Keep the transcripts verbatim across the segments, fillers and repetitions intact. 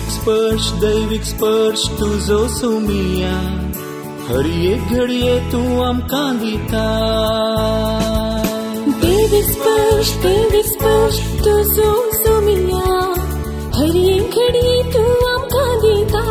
दैविक स्पर्श दैविक स्पर्श तुझो सुमिया हर एक घडये तू आमकां दिता दैविक स्पर्श दैविक स्पर्श तुझो सुमिया हर एक घडये तू आमकां दिता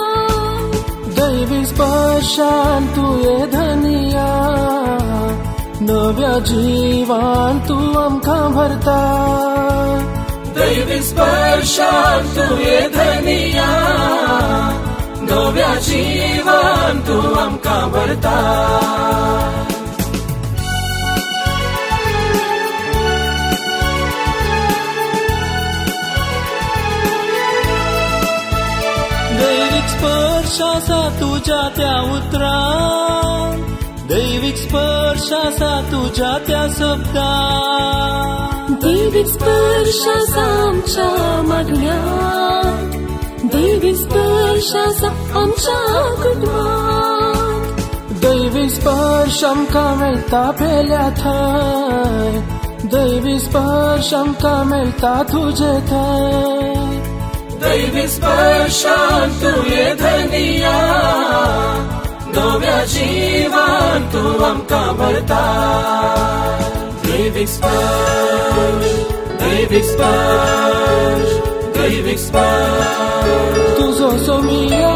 दैविक स्पर्शान तुये धनिया नव्या जीवान तू आमकां भरता दैविक स्पर्शान तुये धनिया नव्या जीवान तू आमकां भरता दैविक स्पर्श आसा तुझ्या त्या उतरान दैविक स्पर्श आसा तुझ्या त्या शब्दान दैविक स्पर्श आसा आमच्या मागण्यांत दैविक स्पर्श आसा आमच्या कुटुंबांत दैविक स्पर्श आमकां मेळटा पेल्या थंय दैविक स्पर्श आमकां मेळटा तुजे थंय दैविक स्पर्शान तुये धनिया नव्या जीवान तू आमकां भरता दैविक स्पर्श दैविक स्पर्श दैविक स्पर्श तुझो सोमिया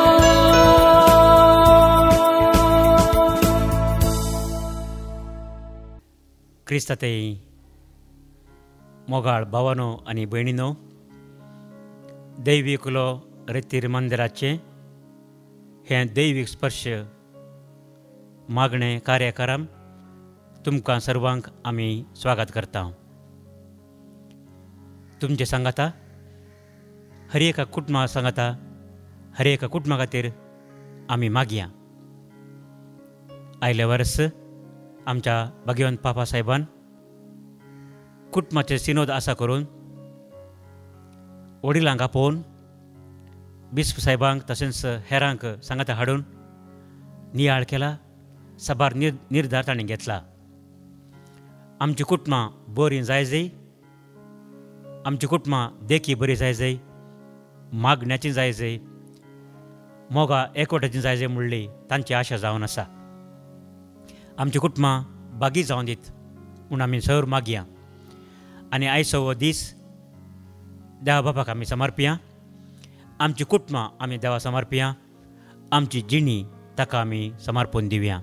क्रिस्तातेय मोगाळ भावानो आनी भयणीनो दैविकलो रितीर मंदिराचे हे दैविक स्पर्श मागणे कार्यक्रम तुमकां सर्वांक आमी स्वागत करता तुमचे सांगाता हर एका कुटुंबा सांगाता हर एका कुटुंबा खातीर आमी मागया आयले वर्स आमच्या भगवंत पापा साहेबान कुटुंबाचे सिनोद आसा करून वडिलांक आपोवन बिस्प साहेबांक तशेंच हेरांक सांगाता हाडून नियाळ केला सभार निर निर्धार ताणें घेतला आमची कुटुंबां बरीं जाय जाय आमची कुटुंबां देखी बरी जाय जाय मागण्याची जाय जाय मोगा एकवटाची जाय जाय म्हणली तांची आशा जावन आसा आमची कुटुंबां बागी जावन दीत म्हूण आमी सर मागया आनी आयचो हो दीस देवा बापाक आमी समर्पया आमची कुटुंबां आमी देवा समर्पया आमची जिणी ताका आमी समर्पून दिवया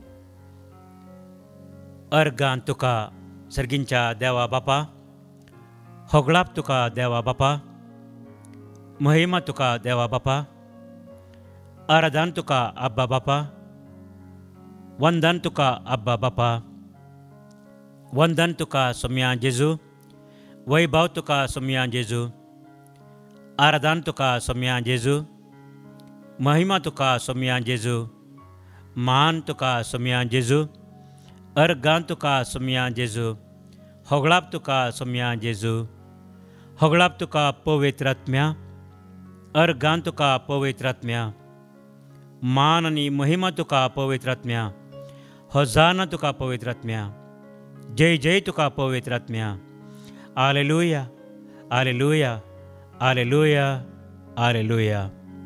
अर्गान तुका सर्गींच्या देवा बापा होगळाप तुका देवा बापा महिमा तुका देवा बापा आराधन तुका अब्बा बापा वंदन तुका अब्बा बापा वंदन तुका सोम्या जेजू वैभव तुका सोम्या जेजू आराधन तुका सोम्या जेजू महिमा तुका सोम्या जेजू मान तुका सोम्या जेजू अर्गान तुका सोम्या जेजू होगळाप तुका सोम्या जेजू होगळाप तुका पवित्र आत्म्या अर्गान तुका पवित्र आत्म्या मान आनी महिमा तुका पवित्र आत्म्या होजाना तुका पवित्र आत्म्या जय जय तुका पवित्र आत्म्या हालेलुया हालेलुया हालेलुया हालेलुया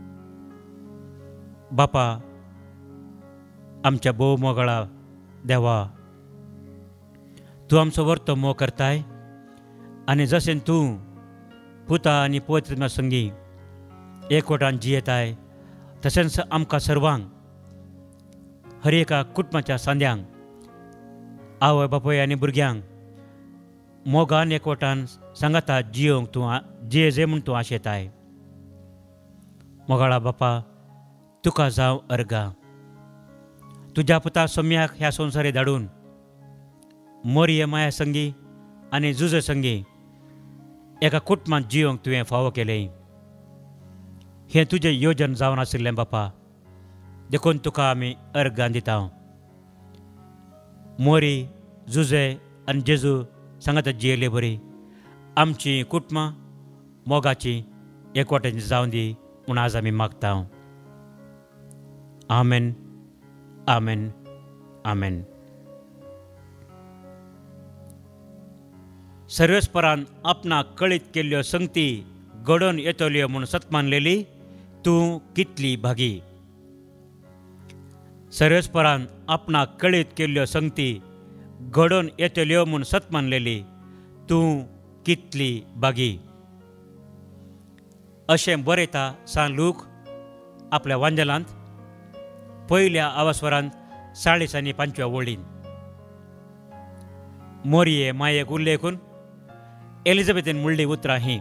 बापा आमच्या भोव मोगळा देवा तूं आमचो वर्तो मोग करताय आनी जशें तूं पुता आनी पवित्र संगी एकवटान जियेताय तशेंच आमकां सर्वांक हर एका कुटुंबाच्या सांद्यांक आवय बापूय आनी भुरग्यांक मोगान एकवटान सांगाता जियोंक तूं जिये म्हूण तूं आशेताय मोगाळा बापा तुका जावं अर्गा तुज्या पुता सोम्याक ह्या संवसारी धाडून मोरये माया संगी आनी झुजे संगी एका कुटुंबांत जियोंक तुवें फावो केलें हें तुजें योजन जावन आशिल्लें बापा देखून तुका आमी अर्गां दिता मोरी झुजे आनी जेजू सांगाता जियेली बरी आमची कुटुंबां मोगाची एकवटाची जावन दी म्हूण आज आमी मागता आमेन आमेन आमेन सर्वेस्परान आपणाक कळीत केल्ल्यो संगती घडोवन येतल्यो म्हूण सत मानलेली तूं कितली भागी. सरस्परान आपणाक कळीत केल्ल्यो संगती घडोवन येतल्यो म्हूण सत मानलेली तूं कितली भागी. अशें बरयता सान लूक आपल्या वांजलांत पयल्या आवास्वरांत चाळीस आनी पंचव्या वळीन. मोरये मायेक उल्लेखून एलिझाबेथीन म्हणली उतरां हीं.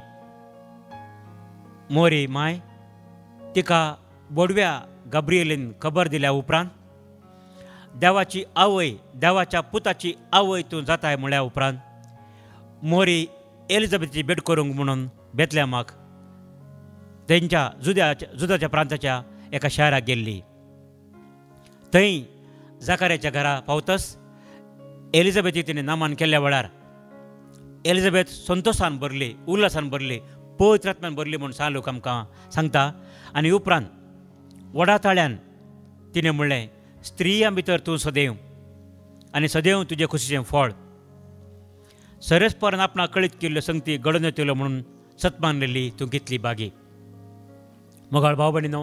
मोरी माय तिका बोडव्या गब्रिएलीन खबर दिल्या उपरांत देवाची आवय देवाच्या पुताची आवय तूं जाताय म्हळ्या उपरांत मोरी एलिझाबेथीची भेट करूंक म्हणून बेतलेमाक तेंच्या जुद्याच्या जुदाच्या प्रांताच्या एका शाराक गेल्ली. थंय जाकाऱ्याच्या घरा पावतस एलिझाबेथी तिणें नामान केल्ल्या वेळार एलिझाबेथ संतोशान भरली, उल्हासान भरली, पवित्र आत्म्यान भरली म्हूण सान लोक आमकां सांगता. आनी उपरांत वडाताळ्यान तिणें म्हणलें स्त्रियां भितर तूं सदैव आनी सदैव तुजें खुशीचें फळ. सरस्परान आपणाक कळीत केल्ल्यो संगती घडोवन येतल्यो म्हणून सत मानलेली तूं कितली भागी. मोगाळ भाव भयणीनो,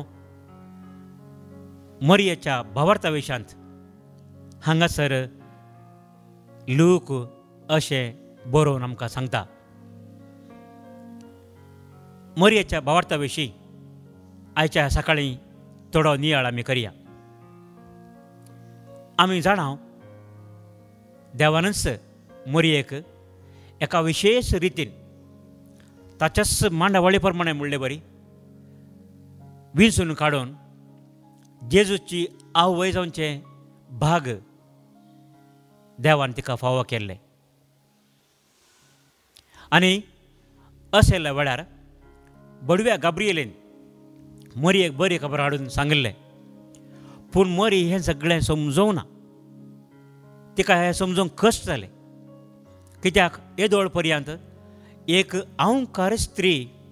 मरियेच्या भावार्था विशयांत हांगासर लूक अशें बरोवन आमकां सांगता. मरियेच्या भावार्था विशीं आयच्या सकाळीं थोडो नियाळ आमी करया. आमी जाणाव देवानच मरियेक एका विशेश रितीन ताच्याच मांडावळी प्रमाणे म्हणले बरी विंचून काडून जेजूची आवय जावचे भाग देवान तिका फावो केल्ले. आनी अशेल्या वेळार बडव्या गाब्रिएलीन मरियेक बरी खबर हाडून सांगिल्लें. पूण मरी हें सगळें समजूंक ना. तिका हें समजूंक कश्ट जालें. कित्याक येदोळ पर्यंत एक अहंकार स्त्री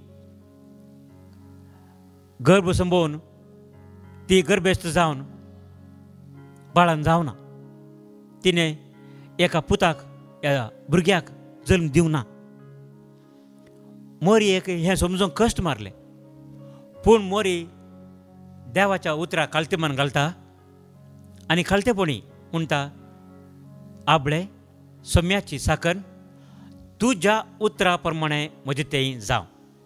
गर्भ संभोवन ती गर्भस्थ जावन बाळान जावना. तिणें एका पुताक ह्या भुरग्याक जल्म दिवना. मोरयेक हें समजूंक कश्ट मारलें. पूण मोरी देवाच्या उतराक काल्तीमान घालता आनी खालतेपणी म्हणटा आपले सोम्याची साकन तुज्या उतरा प्रमाणे म्हजें तें जावं.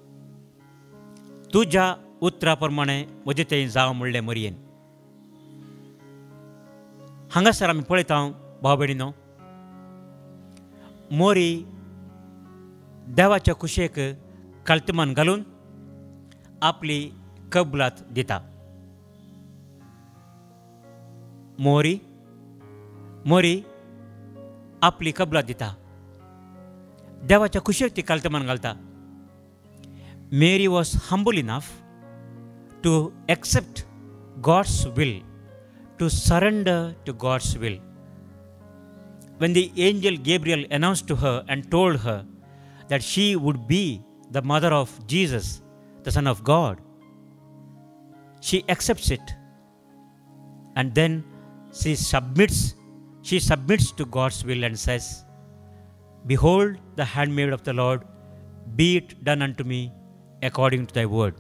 तुज्या उतरा प्रमाणे म्हजें तें जावं म्हणलें मरयेन. हांगासर आमी पळयता भाव भयणीनो, मोरी देवाच्या कुशेक काल्तीमान घालून आपली कबलात दिता. मोरी मोरी आपली कबलात दिता. देवाच्या कुशेक ती काल्तीमान घालता. Mary was humble enough to accept God's will, to surrender to God's will. When the angel Gabriel announced to her and told her that she would be the mother of Jesus, the Son of God, she accepts it and then she submits she submits to God's will and says, behold the handmaid of the Lord, be it done unto me according to thy word.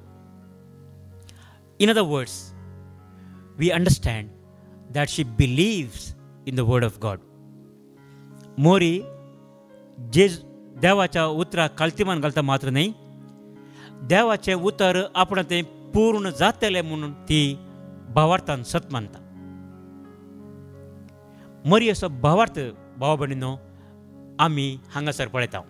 In other words, we understand that she believes in the word of God. मोरी जे देवाच्या उतराक काल्तीमान घालता मात्र न्ही, देवाचें उतर आपण तें पूर्ण जातलें म्हणून ती भावार्थान सत मानता. मोरी असो भावार्थ भाव भयणीनो आमी हांगासर पळयता.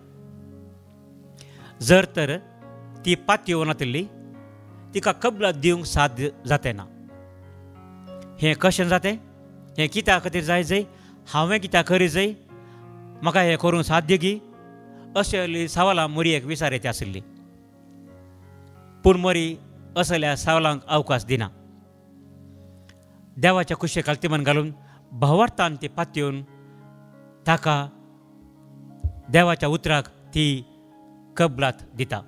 जर तर ती पाती येवनातली तिका कबलात दिवंक साध्य जातें ना. हें कशें जातें? हें कित्या खातीर जाय जंय, हांवें कित्याक करी जंय, म्हाका हें करूंक साध्य गी, अशें सवालां मोरयेक विचारीत आशिल्ली. पूण मोरी असल्या सवालांक अवकाश दिना. देवाच्या कुशेक काल्तीमान घालून भावार्थान ती पातयेवन ताका देवाच्या उतराक ती कबलात दिता.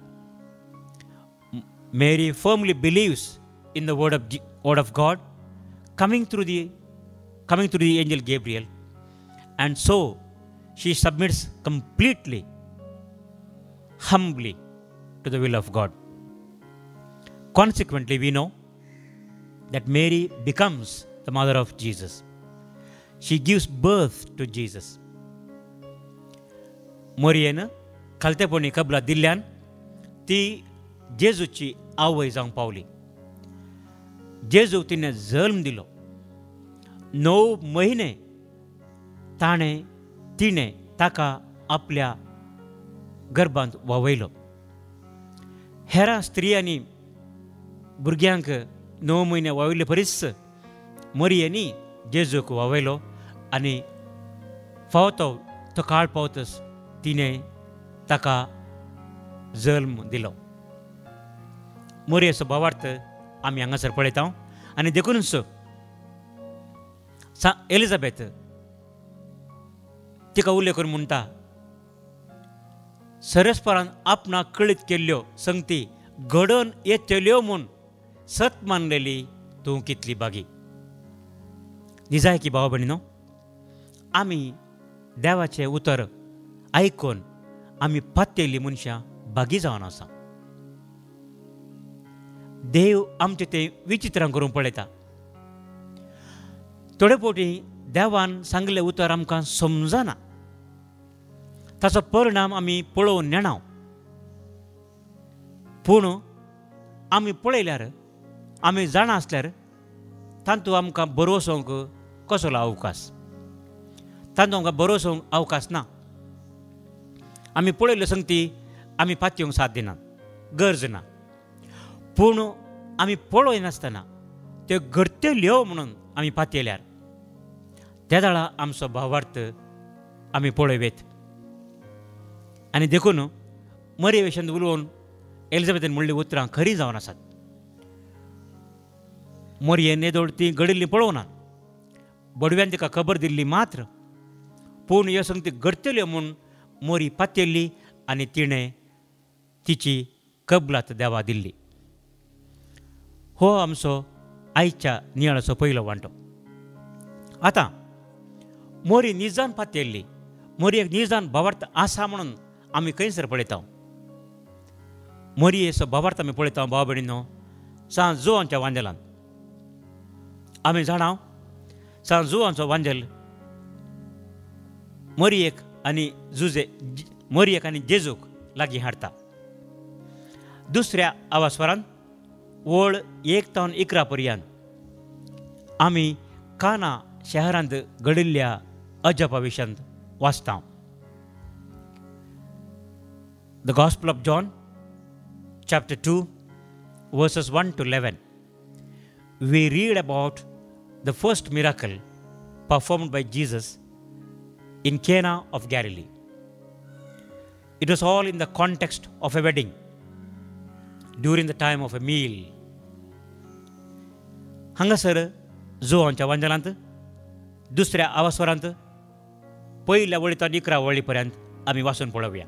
Mary firmly believes in the word of word of God coming through the coming through the angel Gabriel, and so she submits completely, humbly to the will of God. Consequently, we know that Mary becomes the mother of Jesus. She gives birth to Jesus. मोरयेन खालतेपणी कबला दिल्ल्यान ती जेजूची आवय जावंक पावली. जेजू तिणें जल्म दिलो. णव म्हयने ताणें तिणें ताका आपल्या गर्भांत वावयलो. हेरा स्त्रियांनी भुरग्यांक णव म्हयने वावयले परीस मोरयेनी जेजूक वावयलो आनी फावतो तो काळ पावतस तिणें ताका जल्म दिलो. मोरयेचो भावार्थ आमी हांगासर पळयता आनी देखूनच एलिझाबेथ तिका उल्लेख करून म्हणटा, सरस्परान आपणाक कळीत केल्ल्यो संगती घडोवन येतल्यो म्हूण सत मानलेली तूं कितली बागी. निजाय की भाव भयणीनो, आमी देवाचें उतर आयकून आमी पातयल्लीं मनशां बागी जावन आसा. देव आमचें तें विचित्रां करून पळयता. थोडे फावटी देवान सांगलें उतर आमकां समजना. ताचो परिणाम आमी पळोवन नेणाव. पूण आमी पळयल्यार आमी जाणा आसल्यार तातूंत आमकां भरोसोंक कसलो अवकाश. तातूंत आमकां भरोसोंक अवकाश ना. आमी पळयल्यो संगती आमी पातयेवंक साथ दिनात, गरज ना. पूण आमी पळय नासतना त्यो घडटल्यो म्हणून आमी पातयल्यार त्या दाळा आमचो भावार्थ आमी पळयवेत. आनी देखून मरे विशयान उलोवन एलिझाबेथीन म्हणली उतरां खरीं जावन आसात. मोरये नेदोळ ती घडिल्ली पळोवना. बडव्यान तिका खबर दिल्ली मात्र. पूण ह्यो संगती घडटल्यो म्हूण मोरी पातयल्ली आनी तिणें तिची कबलात देवा दिल्ली. हो आमचो आयच्या नियाळाचो पयलो वांटो. आतां मोरी निजान पातयल्ली. मोरयेक निजान भावार्थ आसा म्हणून आमी खंयसर पळयता. मोरयेचो भावार्थ आमी पळयता भाव भयणीनो सांज जुवांच्या वांजेलांत. आमी जाणाव सांज जुवांचो वांजेल मोरयेक आनी जुजे मोरयेक आनी जेजूक लागीं हाडटा. दुसऱ्या आवास्वरान वळ एक तावन इकरा पर्यंत आमी काना शहरांत घडिल्ल्या अजपा विशयांत वाचता. The Gospel of John chapter two verses one to eleven, we read about the first miracle performed by Jesus in Cana of Galilee. It was all in the context of a wedding during the time of a meal. हांगासर जुवांच्या वांजेलांत दुसऱ्या आवास्वरांत पयल्या वळींतल्यान इकरा वळी पर्यंत आमी वाचून पळोवया.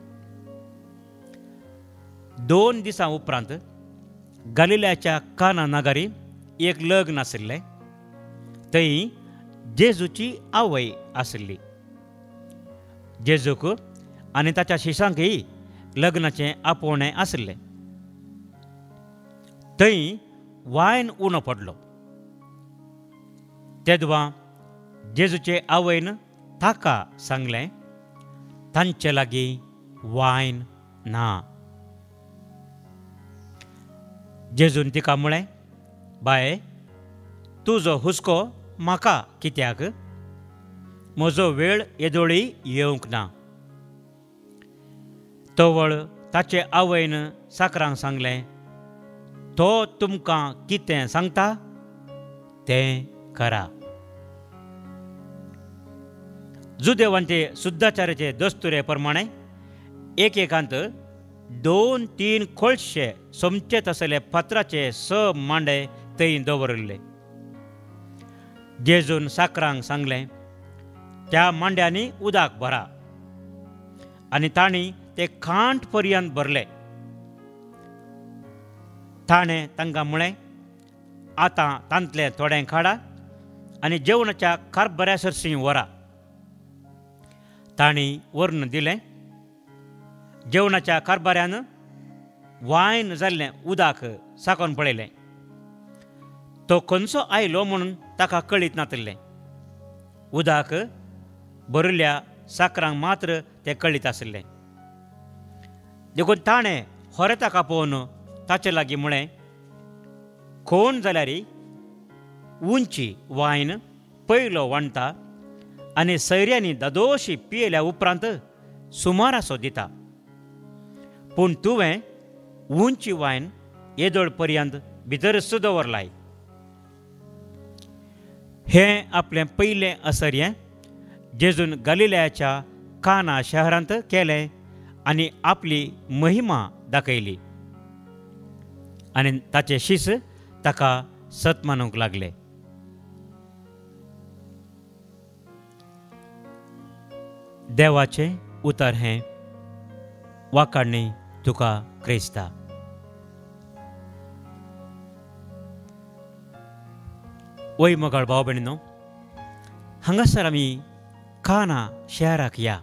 दोन दिसां उपरांत गलिलाच्या काना नगरी एक लग्न आशिल्लें. थंय जेजूची आवय आशिल्ली. जेजूक आनी ताच्या शिशांकय लग्नाचें आपोवणें आशिल्लें. थंय वायन उणो पडलो. तेदवा जेजूचे आवयन ताका सांगलें, तांचे लागीं वायन ना. जेजून तिका म्हळें, बाये, तुजो हुस्को म्हाका कित्याक? म्हजो वेळ येदोळी येवंक ना. तोवळ ताचे आवयन साकरांक सांगलें, तो तुमकां कितें सांगता तें करा. जुदेवांचे शुद्धाचाराचे दस्तुरे प्रमाणे एकेकांत दोन तीन खोळशे सोमचेत आसले फातराचे स मांडे थंय दवरले. जेजून साकरांक सांगलें, त्या मांड्यांनी उदक भरा. आनी तांणी ते खांट पर्यंत भरले. ताणें तांकां म्हळें, आतां तांतलें थोडें काडा आनी जेवणाच्या कारभाऱ्या सरसी व्हरा. तांणी व्हरून दिलें. जेवणाच्या कारभाऱ्यान वायन जाल्लें उदक साकोन पळयलें. तो खंयचो आयलो म्हणून ताका कळीत नातल्लें. उदक भरिल्ल्या साकरांक मात्र तें कळीत आसलें. देखून ताणें खरें ताका पळोवन ताचे लागीं म्हळें, कोण जाल्यार उंची वायन पयलो वांडटा आनी सैऱ्यांनी दादोशी पियेल्या उपरांत सुमार असो दिता. पूण तुवें उंची वायन येदोळ पर्यंत भितर दवरलाय. हें आपलें पयलें असर्यें जेजून गलिलयाच्या काना शहरांत केलें आनी आपली महिमा दाखयली. आनी ताचे शिस ताका सतमानूंक लागले. देवाचें उतर हें वाकाडणी तुका क्रिस्ता. वय मोगाळ भाव भयणीनो, हांगासर आमी काना शहराक या.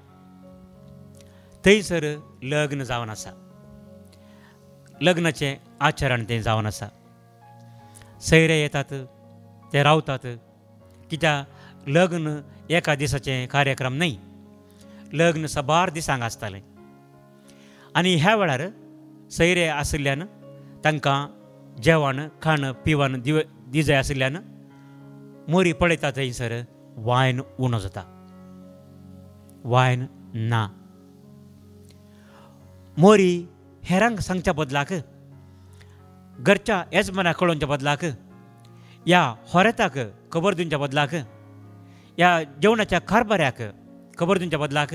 थंयसर लग्न जावन आसा. लग्नाचें आचरण तें जावन आसा. सैरे येतात, ते रावतात. कित्याक लग्न एका दिसाचें कार्यक्रम न्हय, लग्न सबार दिसांक आसतालें. आनी ह्या वेळार सैरे आशिल्ल्यान तांकां जेवण खाण पिवण दिव दिजय आशिल्ल्यान मोरी पळयता थंयसर वायन उणो जाता, वायन ना. मोरी हेरांक सांगच्या बदलाक, घरच्या येजमानाक कळोवच्या बदलाक, ह्या होरेताक खबर दिवच्या बदलाक, ह्या जेवणाच्या कारबाऱ्याक खबर दिवच्या बदलाक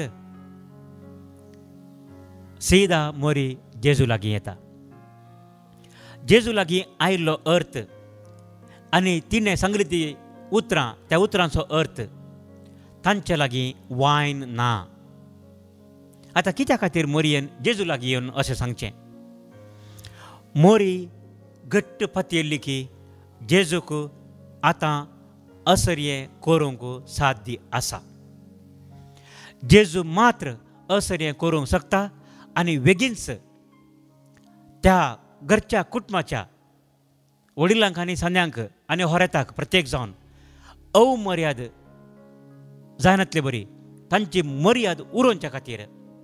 सीदा मोरी जेजू लागीं येता. जेजू लागीं आयिल्लो अर्थ आनी तिणें सांगली ती उतरां, त्या उतरांचो अर्थ तांचे लागीं वायन ना. आतां कित्या खातीर मोरयेन जेजू लागीं येवन अशें सांगचें? मोरी घट्ट पातयल्ली की जेजूक आतां असर्यें करूंक साध्य आसा. जेजू मात्र असर्यें करूंक शकता आनी बेगीनच त्या घरच्या कुटुंबाच्या वडिलांक आनी सान्यांक आनी होरेताक प्रत्येक जावन अवमर्याद जायनातली बरी तांची मर्याद उरोवच्या खातीर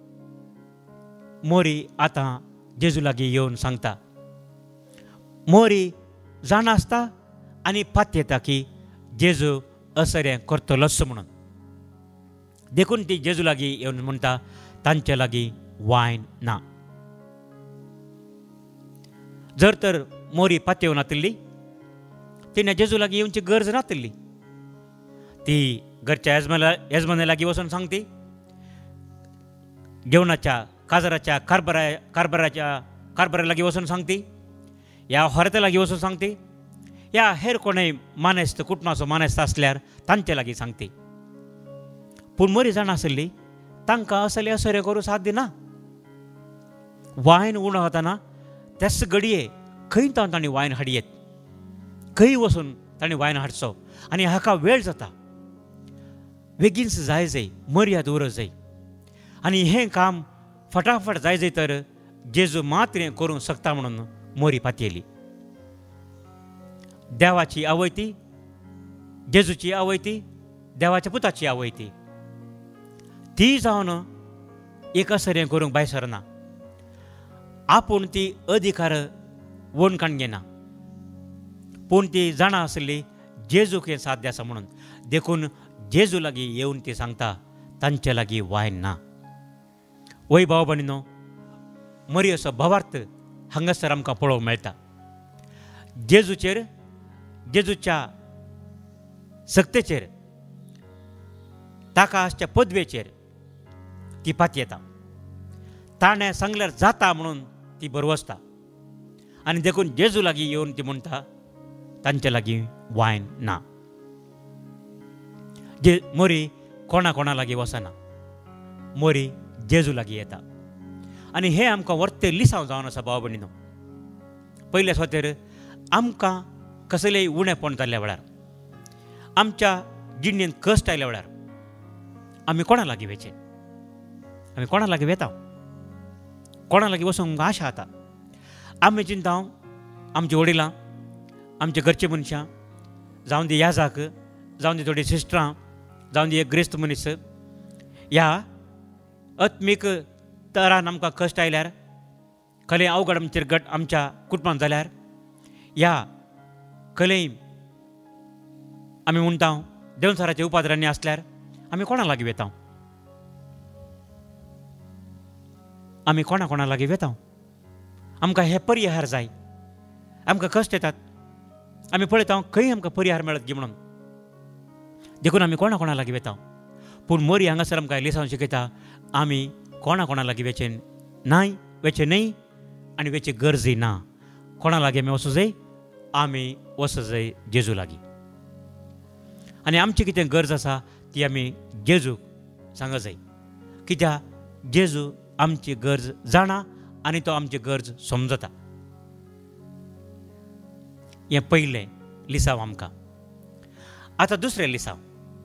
मोरी आतां जेजू लागीं येवन सांगता. मोरी जाण आसता आनी पातयेता की जेजू असर्यें करतलोच म्हणून. देखून ती जेजू लागीं येवन म्हणटा, तांचे लागीं वायन ना. जर तर मोरी पातयेव नातली, तिणें जेजू लागीं येवची गरज नातली. ती घरच्या येजमाना येजमाना लागीं वचून सांगती, जेवणाच्या काजाराच्या कारबारा कारबाराच्या कारबारा लागीं वचून सांगती, ह्या होरेता लागीं वचून सांगती, ह्या हेर कोणय मानेस्त कुटुंबाचो मानेस्त आसल्यार तांचे लागीं सांगती. पूण मोरी जाण आसली, तांकां असले असरे करूं साध्य ना. वायन उणो वताना त्याच घडये खंय तांणी वायन हाडयेत, खंय वचून ताणें वायन हाडचो. आनी हाका वेळ जाता, बेगीनच जाय जाय, मर्याद उर जाय. आनी हें काम फटाफट जाय जाय तर जेजू मात्र हें करूंक शकता म्हणून मोरी पातयेली. देवाची आवय ती, जेजूची आवय ती, देवाच्या पुताची आवय ती. ती जावन एक असरें करूंक भायर सरना. आपूण ती अधिकार वणकान घेना, पूण ती जाणा आसली जेजूक हें साध्य आसा म्हणून. देखून जेजू लागीं येवन ती सांगता, तांचे लागीं वायन ना. वय भाव भयणीनो, मरी असो भावार्थ हांगासर आमकां पळोवंक मेळटा. जेजूचेर, जेजूच्या सक्तेचेर, ताका आसच्या पदवेचेर ती पातयेता. ताणें सांगल्यार जाता म्हणून ती बरवसता. आनी देखून जेजू लागीं येवन ती म्हणटा, तांचे लागीं वायन ना. जे मोरी कोणा कोणा लागीं वचना, मोरी जेजू लागीं येता. आनी हें आमकां वर्ते लिसांव जावन आसा भाव भयणीनो. पयल्या सुवातेर आमकां कसलेय उणेपण जाल्ल्या वेळार, आमच्या जिणेंत कश्ट आयल्या वेळार आमी कोणा लागीं वचचें? आमी कोणा लागीं वेता? कोणा लागीं वचूंक आशा जाता. आमी चिंता आमच्या वडिलां आमच्या घरचे मनशां जावं दी याजाक जावं दी थोडी सिस्टरां जावं दी एक ग्रेस्त मनीस ह्या आत्मीक तरान आमकां कश्ट आयल्यार खले अवघड आमचेर गट आमच्या कुटुंबांत जाल्यार ह्या कले आमी म्हणटा देवसाराच्या उपादरांनी आसल्यार आमी कोणा लागीं वेता आमी कोणा कोणा लागीं वेता आमकां हे परिहार जाय आमकां कश्ट येतात आमी पळयता खंय आमकां परिहार मेळत गी म्हणून देखून आमी कोणा कोणा लागीं वेता पूण मोरी हांगासर आमकां लिसांव शिकयता आमी कोणा कोणा लागीं वेचें नाय वेचें न्हय आनी वेची गरजय ना कोणा लागीं आमी वचूं जाय आमी वचूं जाय जेजू लागीं आनी आमची कितें गरज आसा ती आमी जेजूक सांगूंक जाय कित्याक जेजू आमची गरज जाणा आनी तो आमची गरज समजता हें पयलें लिसांव आमकां आतां दुसरें लिसांव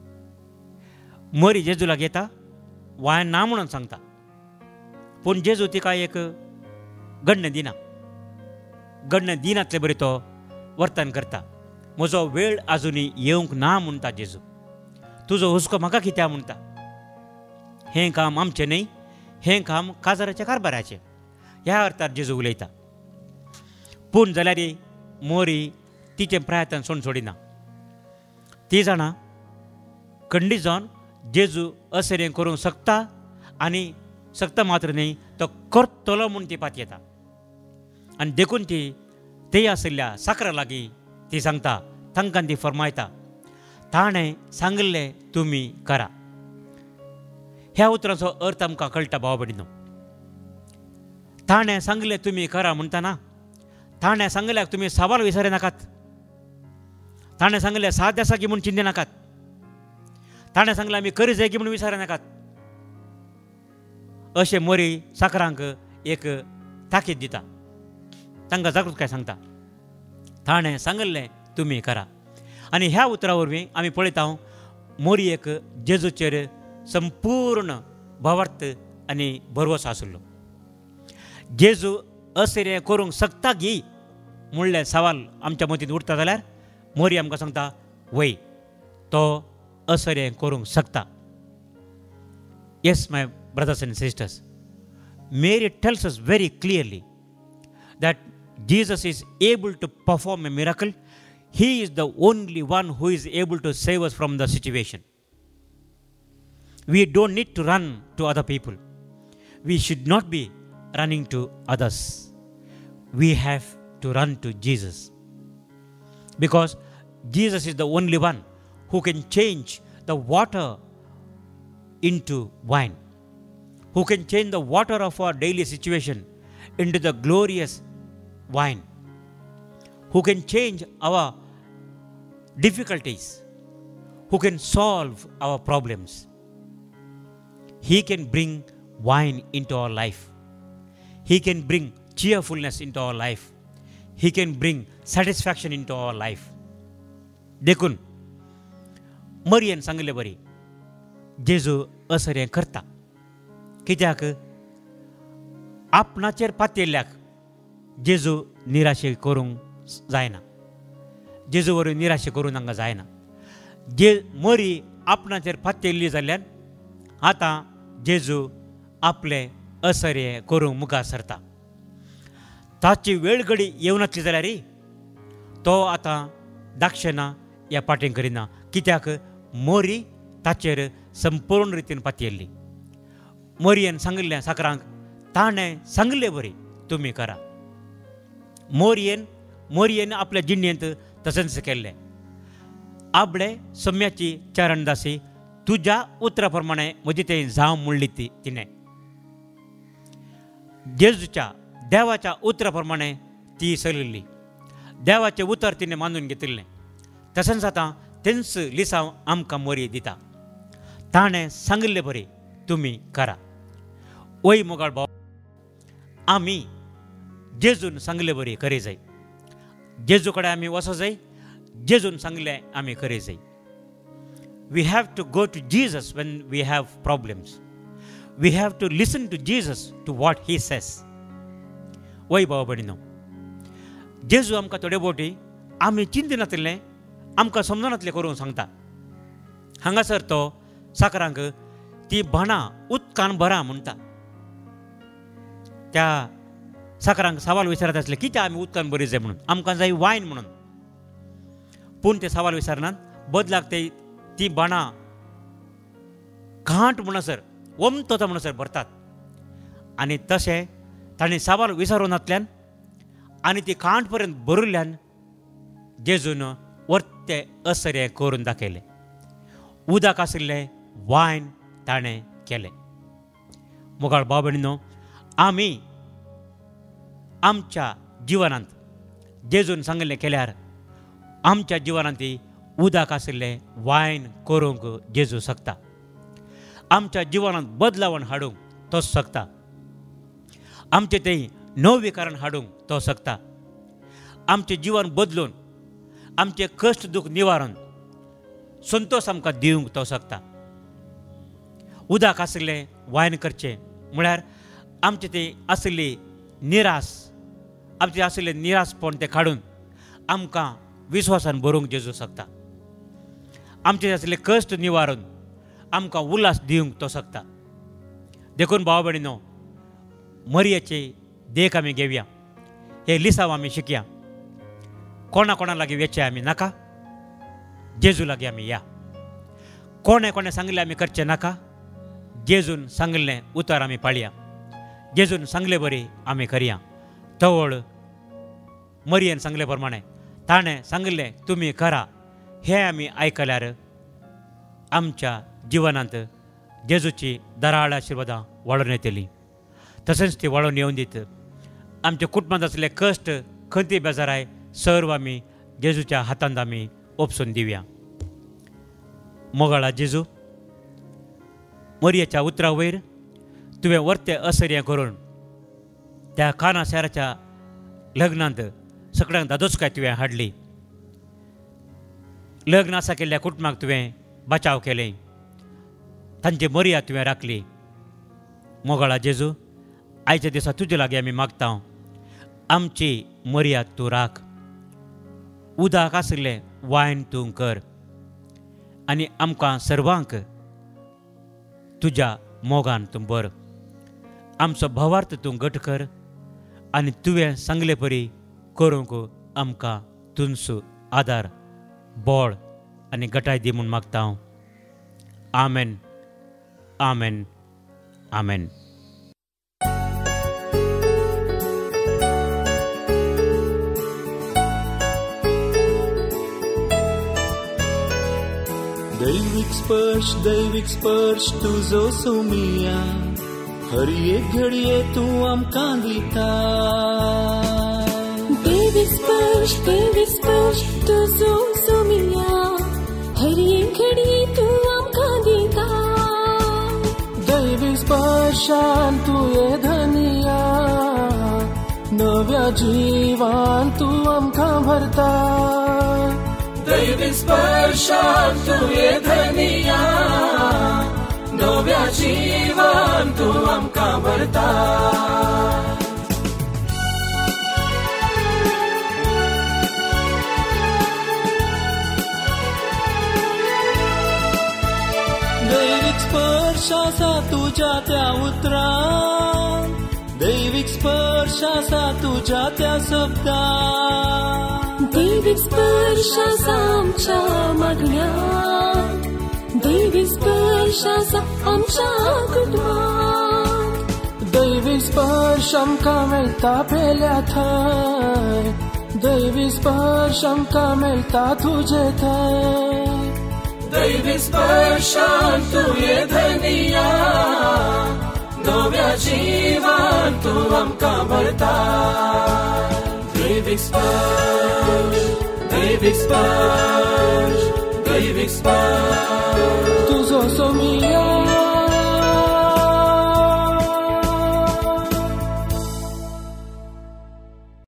मोरी जेजू लागीं येता वाय ना म्हणून सांगता पूण जेजू तिका एक गण्य दिना गण्य दिनातले बरें तो वर्तन करता म्हजो वेळ आजुनी येवंक ना म्हणटा जेजू तुजो हुस्को म्हाका कित्याक म्हणटा हें काम आमचें न्हय हें काम काजाराच्या कारबाराचें ह्या अर्थार जेजू उलयता पूण जाल्यार मोरी तिचें प्रयत्न सोड सोडिना ती जाणा खंडीत जावन जेजू अशें करूंक शकता आनी शकता मात्र न्हय तो करतलो म्हूण ती पात येता आनी देखून ती ते आशिल्ल्या साकरा लागीं ती सांगता तांकां ती फरमायता ताणें सांगलें तुमी करा ह्या उतराचो अर्थ आमकां कळटा भाव भयणीनो ताणें सांगलें तुमी करा म्हणटना ताणें सांगल्याक तुमी सवाल विचारे नाकात ताणें सांगलें साध्य आसा की म्हूण चिंते नाकात ताणें सांगलें आमी करी जाय की म्हूण विचारे नाकात अशें मोरी साकरांक एक ताकीद दिता तांकां जागृताय सांगता ताणें सांगलें तुमी करा आनी ह्या उतरा वरवीं आमी पळयता मोरी एक जेजूचेर संपूर्ण भावार्थ आनी भरवसो आशिल्लो जेजू अशें करूंक शकता गी म्हणलें सवाल आमच्या मतींत उरता जाल्यार मोरी आमकां सांगता वय तो अशें करूंक शकता yes my brothers and sisters Mary tells us very clearly that Jesus is able to perform a miracle. He is the only one who is able to save us from the situation. We don't need to run to other people. We should not be running to others. We have to run to Jesus. Because Jesus is the only one who can change the water into wine, who can change the water of our daily situation into the glorious wine, who can change our difficulties, who can solve our problems. He can bring wine into our life. He can bring cheerfulness into our life. He can bring satisfaction into our life. देखून मरियन सांगले बरी जेजू अशें करता कित्याक आपणाचेर पातयल्ल्याक जेजू निराशे करूंक जायना जेजू वरून निराशे करूंक तांकां जायना जे मरी आपणाचेर पातयल्ली जाल्यार आतां जेजू आपले असर्य करूंक मुखार सरता ताची वेळ घडी येवन नासली जाल्यार तो आतां दाक्षिणा ह्या पाटें करिना कित्याक मोरी ताचेर संपूर्ण रितीन पातयल्ली मोरयेन सांगलें साकरांक ताणें सांगलें बरी तुमी करा मोरयेन मोरयेन आपल्या जिणेंत तशेंच केल्लें आपले सम्याची चरणदासी तुज्या उतरा प्रमाणे म्हजी तें जावं म्हणली ती तिणें जेजूच्या देवाच्या उतरा प्रमाणे ती चलिल्ली देवाचें उतर तिणें मानून घेतिल्लें तशेंच आतां तेंच लिसांव आमकां मोरी दिता ताणें सांगलें बरी तुमी करा वय मोगाळ भाव आमी जेजून सांगलें बरी करी जाय जेजू कडेन आमी वचो जाय जेजून सांगलें आमी करी जाय we have to go to Jesus when we have problems we have to listen to Jesus to what he says वय भाव भयणीनो जेजू आमकां थोडे बोटी आमी चिंतिनातलें आमकां समजनातलें करूंक सांगता. हांगासर तो साकरांक ती बाणां उदकान भरा म्हणटा. त्या साकरांक सवाल विचारत आसले कित्याक आमी उदकान बरी जाय म्हणून, आमकां जाय वायन म्हणून. पूण ते सवाल विचारनात, बदलाक ते ती बाणां घांट म्हणसर वमतोता म्हणसर भरतात. आनी तशें ताणें सवाल विचारूनातल्यान आनी ती कांट पर्यंत भरिल्ल्यान जेजून वर्ते असरें करून दाखयलें. उदक आशिल्लें वायन ताणें केलें. मोगाळ भाव भयणीनो, आमी आमच्या जिवनांत जेजून सांगिल्लें केल्यार आमच्या जिवनांत उदक आशिल्लें वायन करूंक जेजू शकता. आमच्या जिवनांत बदलावण हाडूंक तो शकता. आमचें तें नवीकरण हाडूंक तो शकता. आमचें जिवन बदलून आमचें कश्ट दूख निवारण संतोश आमकां दिवंक तो शकता. उदक आशिल्लें वायन करचें म्हळ्यार आमचें तें आशिल्ली निराश, आमचें आशिल्लें निराशपण तें काडून आमकां विश्वासान भरूंक जेजू शकता. आमचें आशिल्लें कश्ट निवारून आमकां उल्हास दिवंक तो शकता. देखून भाव भयणीनो, मरियेचे देख आमी घेवया, हे लिसांव आमी शिकया. कोणा कोणा लागीं वेचे आमी नाका, जेजू लागीं आमी या. कोणें कोणें सांगलें आमी करचें नाका, जेजून सांगलें उतर आमी पाळया. जेजून सांगले बरी आमी करया. तवळ मरियेन सांगले प्रमाणें ताणें सांगलें तुमी करा, हें आमी आयकल्यार आमच्या जिवनांत जेजूची दराळ आशिर्वादां वाडून येतलीं. तशेंच ती वाडून येवन दीत आमच्या कुटुंबांत आशिल्ले कश्ट खंती बेजाराय सर्व आमी जेजूच्या हातांत आमी ओपसून दिवया. मोगाळा जेजू, मरियेच्या उतरा वयर तुवें वर्तें असर करून त्या काना शाराच्या लग्नांत सगळ्यांक दादोचकाय तुवें हाडली. लग्न आसा केल्ल्या कुटुंबाक तुवें बचाव केलें, तांची मर्या तुवें राखली. मोगाळा जेजू, आयच्या दिसा तुजे लागीं आमी मागता, आमची मर्या तूं राख. उदक आशिल्लें वायन तूं कर आनी आमकां सर्वांक तुज्या मोगान तूं भर. आमचो भावार्थ तूं घट कर आनी तुवें सांगले परी करूंक आमकां तुमचो आदार, बोळ आनी गटाय दी म्हूण मागता हांव. आमेन, आमेन, आमेन. दैविक स्पर्श दैविक स्पर्श तुजो सोमिया, हर एक घडये तूं आमकां दिता. दैविक स्पर्श दैविक स्पर्श तुजो सोमिया, हर एक घडये तूं आमकां दिता. दैविक स्पर्शान तुवें धनिया, नव्या जिवान तूं आमकां भरता. दैविक स्पर्शान तुवें धनिया, नव्या जिवान तूं आमकां भरता. दैविक स्पर्श आसा तुज्या त्या उतरां, दैविक स्पर्श आसा तुज्या त्या शब्दां. दैविक स्पर्श आसा आमच्या मागण्यांत, दैविक स्पर्श आसा आमच्या कुटुंबांत. दैविक स्पर्श आमकां मेळटा पेल्या थंय, दैविक स्पर्श आमकां मेळटा तुजे थंय. दैविक स्पर्शान तुवें धनिया, नव्या जिवान तूं आमकां भरता. दैविक स्पर्श दैविक स्पर्श दैविक स्पर्श.